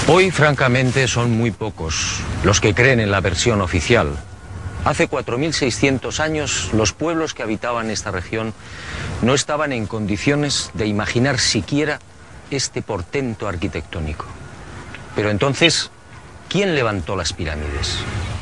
Hoy, francamente, son muy pocos los que creen en la versión oficial. Hace 4.600 años, los pueblos que habitaban esta región no estaban en condiciones de imaginar siquiera este portento arquitectónico. Pero entonces, ¿quién levantó las pirámides?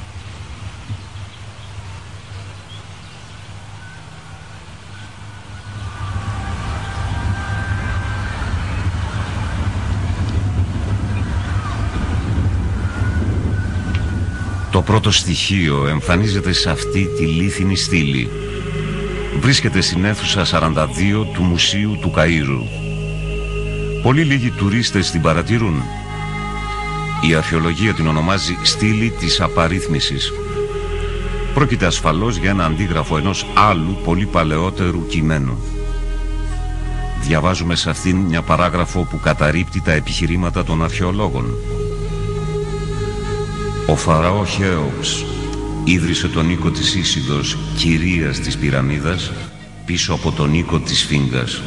Το πρώτο στοιχείο εμφανίζεται σε αυτή τη λίθινη στήλη. Βρίσκεται στην αίθουσα 42 του Μουσείου του Καΐρου. Πολύ λίγοι τουρίστες την παρατηρούν. Η αρχαιολογία την ονομάζει στήλη της απαρίθμησης. Πρόκειται ασφαλώς για ένα αντίγραφο ενός άλλου πολύ παλαιότερου κειμένου. Διαβάζουμε σε αυτήν μια παράγραφο που καταρρίπτει τα επιχειρήματα των αρχαιολόγων. Ο Φαραώ Χέοπς ίδρυσε τον οίκο της Ίσιδος, κυρίας της πυραμίδας, πίσω από τον οίκο της Σφίγγας.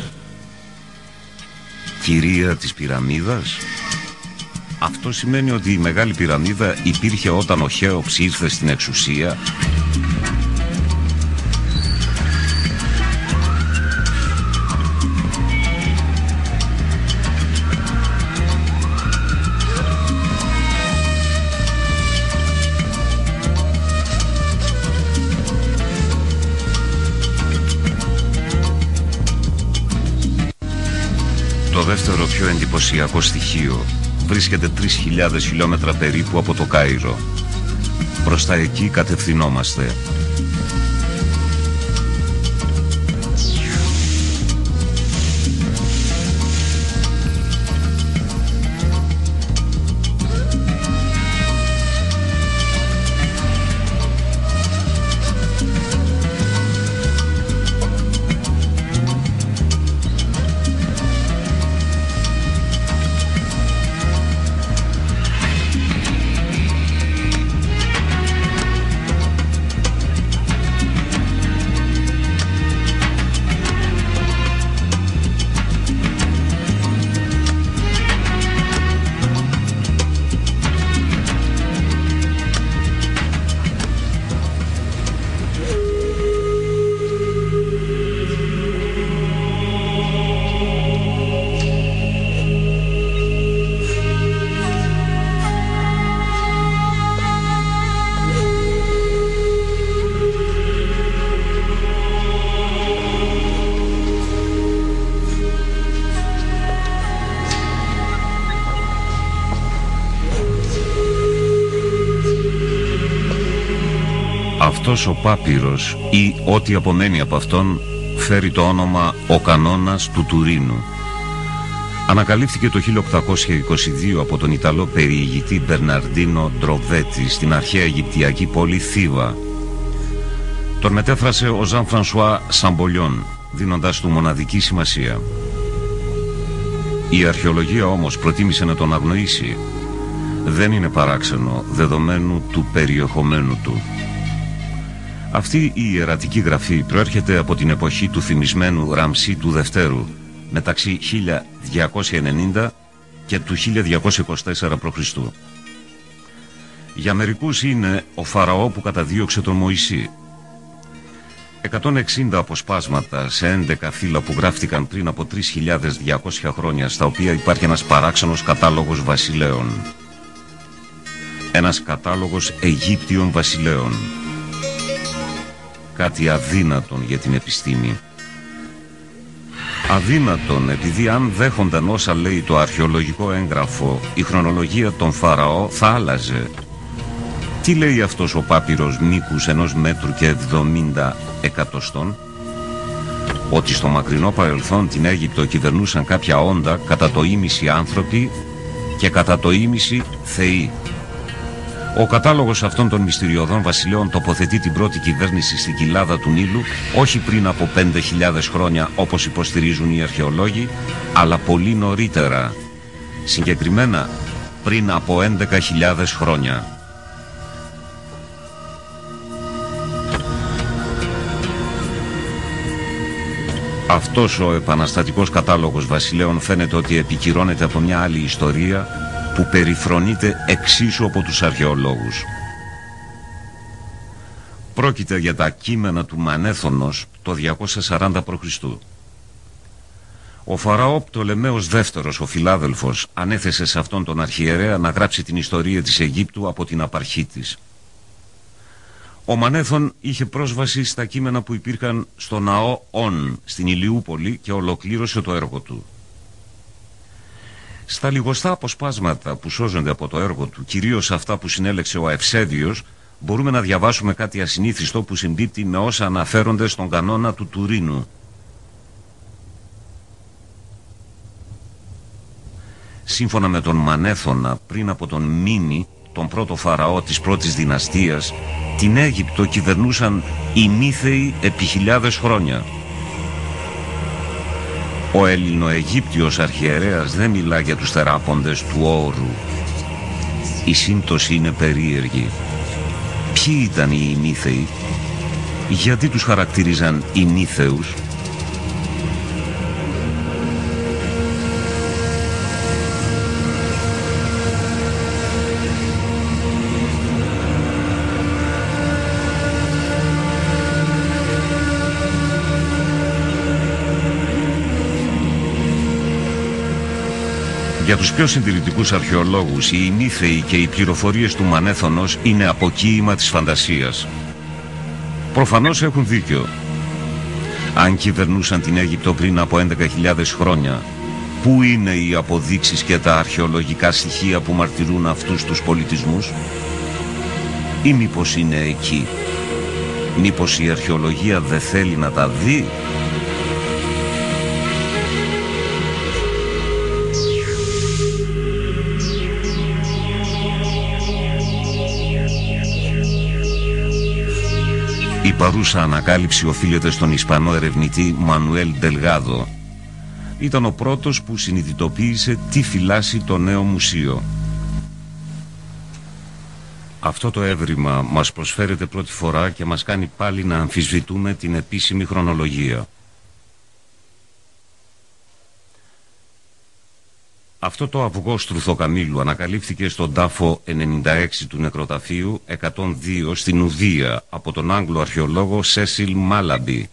Κυρία της πυραμίδας? Αυτό σημαίνει ότι η Μεγάλη Πυραμίδα υπήρχε όταν ο Χέοπς ήρθε στην εξουσία. Το δεύτερο πιο εντυπωσιακό στοιχείο βρίσκεται 3.000 χιλιόμετρα περίπου από το Κάιρο. Προς τα εκεί κατευθυνόμαστε. Αυτός ο πάπυρος ή ό,τι απομένει από αυτόν φέρει το όνομα «Ο Κανόνας του Τουρίνου». Ανακαλύφθηκε το 1822 από τον Ιταλό περιηγητή Μπερναρντίνο Ντροβέτη στην αρχαία Αιγυπτιακή πόλη Θήβα. Τον μετέφρασε ο Ζαν Φρανσουά Σαμπολιόν, δίνοντας του μοναδική σημασία. Η αρχαιολογία όμως προτίμησε να τον αγνοήσει. Δεν είναι παράξενο δεδομένου του περιεχομένου του. Αυτή η ιερατική γραφή προέρχεται από την εποχή του φημισμένου Ραμσή του Δευτέρου, μεταξύ 1290 και του 1224 π.Χ. Για μερικούς είναι ο Φαραώ που καταδίωξε τον Μωυσή. 160 αποσπάσματα σε 11 φύλλα που γράφτηκαν πριν από 3.200 χρόνια, στα οποία υπάρχει ένας παράξενος κατάλογος βασιλέων. Ένας κατάλογος Αιγύπτιων βασιλέων. Κάτι αδύνατον για την επιστήμη. Αδύνατον επειδή αν δέχονταν όσα λέει το αρχαιολογικό έγγραφο, η χρονολογία των Φαραώ θα άλλαζε. Τι λέει αυτός ο πάπυρος μήκους 1 μέτρου και 70 εκατοστών? Ότι στο μακρινό παρελθόν την Αίγυπτο κυβερνούσαν κάποια όντα, κατά το ήμιση άνθρωποι και κατά το ήμιση θεοί. Ο κατάλογος αυτών των μυστηριωδών βασιλέων τοποθετεί την πρώτη κυβέρνηση στην κοιλάδα του Νείλου όχι πριν από 5.000 χρόνια όπως υποστηρίζουν οι αρχαιολόγοι, αλλά πολύ νωρίτερα. Συγκεκριμένα πριν από 11.000 χρόνια. Αυτός ο επαναστατικός κατάλογος βασιλέων φαίνεται ότι επικυρώνεται από μια άλλη ιστορία που περιφρονείται εξίσου από τους αρχαιολόγους. Πρόκειται για τα κείμενα του Μανέθωνος το 240 π.Χ. Ο Φαραώ Πτολεμαίος Δεύτερος, ο φιλάδελφος, ανέθεσε σε αυτόν τον αρχιερέα να γράψει την ιστορία της Αιγύπτου από την απαρχή της. Ο Μανέθων είχε πρόσβαση στα κείμενα που υπήρχαν στο ναό Ον, στην Ηλιούπολη, και ολοκλήρωσε το έργο του. Στα λιγοστά αποσπάσματα που σώζονται από το έργο του, κυρίως αυτά που συνέλεξε ο Ευσέβιος, μπορούμε να διαβάσουμε κάτι ασυνήθιστο που συμπίπτει με όσα αναφέρονται στον κανόνα του Τουρίνου. Σύμφωνα με τον Μανέθωνα, πριν από τον Μήνη, τον πρώτο Φαραώ της πρώτης δυναστείας, την Αίγυπτο κυβερνούσαν οι Μύθεοι επί χιλιάδες χρόνια. Ο Ελληνοαιγύπτιος αρχιερέας δεν μιλά για τους θεράποντες του όρου. Η σύμπτωση είναι περίεργη. Ποιοι ήταν οι Μύθεοι? Γιατί τους χαρακτήριζαν οι Μύθεους? Για τους πιο συντηρητικούς αρχαιολόγους, οι Μύθεοι και οι πληροφορίες του Μανέθωνος είναι αποκοίημα της φαντασίας. Προφανώς έχουν δίκιο. Αν κυβερνούσαν την Αίγυπτο πριν από 11.000 χρόνια, πού είναι οι αποδείξεις και τα αρχαιολογικά στοιχεία που μαρτυρούν αυτούς τους πολιτισμούς? Ή μήπως είναι εκεί? Μήπως η αρχαιολογία δεν θέλει να τα δει? Η παρούσα ανακάλυψη οφείλεται στον Ισπανό ερευνητή Μανουέλ Ντελγάδο. Ήταν ο πρώτος που συνειδητοποίησε τι φυλάσσει το νέο μουσείο. Αυτό το έβριμα μας προσφέρεται πρώτη φορά και μας κάνει πάλι να αμφισβητούμε την επίσημη χρονολογία. Αυτό το αυγό στρουθοκαμήλου ανακαλύφθηκε στον τάφο 96 του νεκροταφείου 102 στην Ουδία από τον Άγγλο αρχαιολόγο Σέσιλ Μάλαμπι.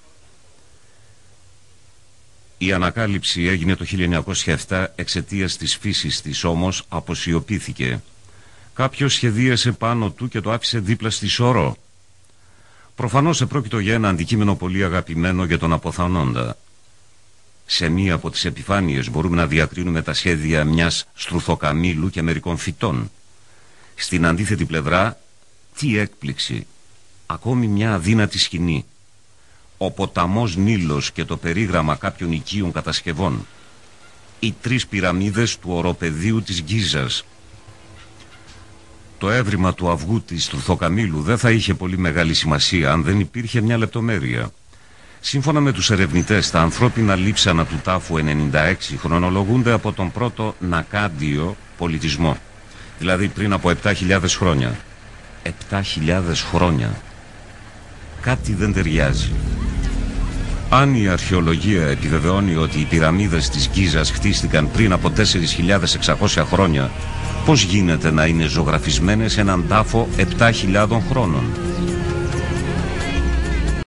Η ανακάλυψη έγινε το 1907 εξαιτίας της φύσης της, όμως αποσιωπήθηκε. Κάποιος σχεδίασε πάνω του και το άφησε δίπλα στη σωρό. Προφανώς επρόκειτο για ένα αντικείμενο πολύ αγαπημένο για τον αποθανόντα. Σε μία από τις επιφάνειες μπορούμε να διακρίνουμε τα σχέδια μιας στρουθοκαμήλου και μερικών φυτών. Στην αντίθετη πλευρά, τι έκπληξη! Ακόμη μια αδύνατη σκηνή. Ο ποταμός Νείλος και το περίγραμμα κάποιων οικείων κατασκευών. Οι 3 πυραμίδες του οροπεδίου της Γκίζας. Το έβριμα του αυγού της στρουθοκαμήλου δεν θα είχε πολύ μεγάλη σημασία αν δεν υπήρχε μια λεπτομέρεια. Σύμφωνα με τους ερευνητές, τα ανθρώπινα λείψανα του τάφου 96 χρονολογούνται από τον πρώτο Νακάντιο πολιτισμό, δηλαδή πριν από 7.000 χρόνια. 7.000 χρόνια. Κάτι δεν ταιριάζει. Αν η αρχαιολογία επιβεβαιώνει ότι οι πυραμίδες της Γκίζας χτίστηκαν πριν από 4.600 χρόνια, πώς γίνεται να είναι ζωγραφισμένες σε έναν τάφο 7.000 χρόνων?